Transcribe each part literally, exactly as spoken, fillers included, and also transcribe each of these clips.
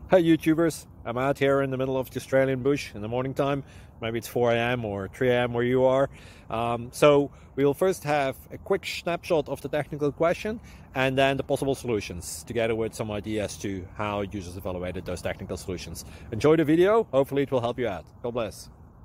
Hey YouTubers, I'm out here in the middle of the Australian bush in the morning time. Maybe it's four A M or three A M where you are. Um, so we will first have a quick snapshot of the technical question and then the possible solutions, together with some ideas to how users evaluated those technical solutions. Enjoy the video, hopefully it will help you out. God bless.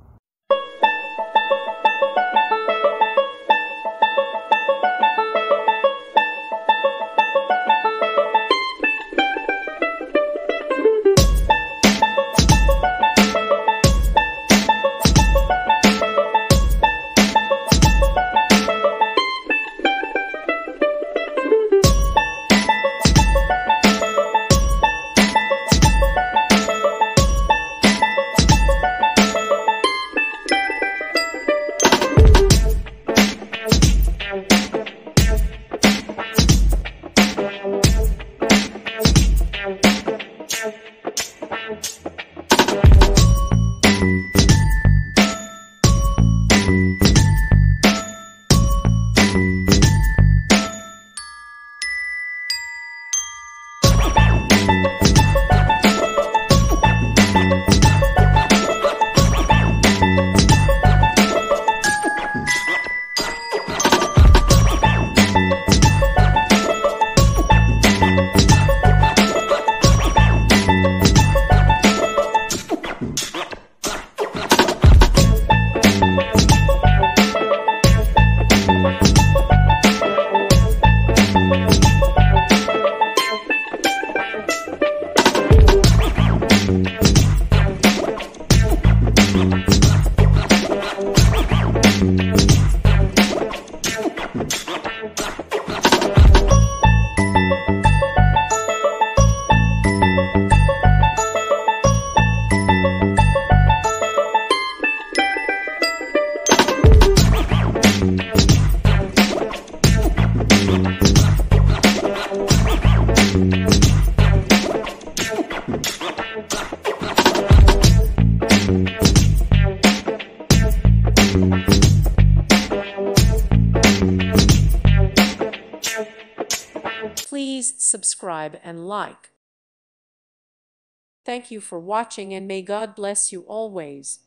Please subscribe and like. Thank you for watching, and may God bless you always.